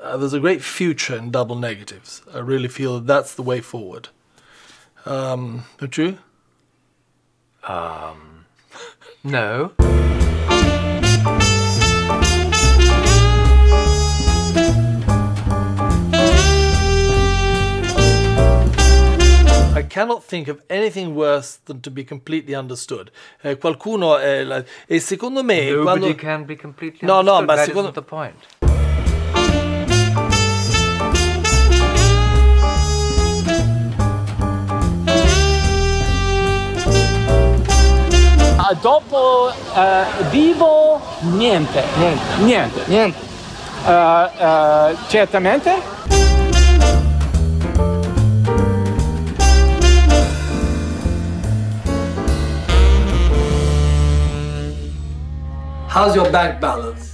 there's a great future in double negatives. I really feel that that's the way forward. Don't you? No. I cannot think of anything worse than to be completely understood. Qualcuno, e secondo me... Nobody can be completely no, understood. No, ma that secondo... isn't the point. Dopo vivo niente. Niente. Certamente. How's your bank balance?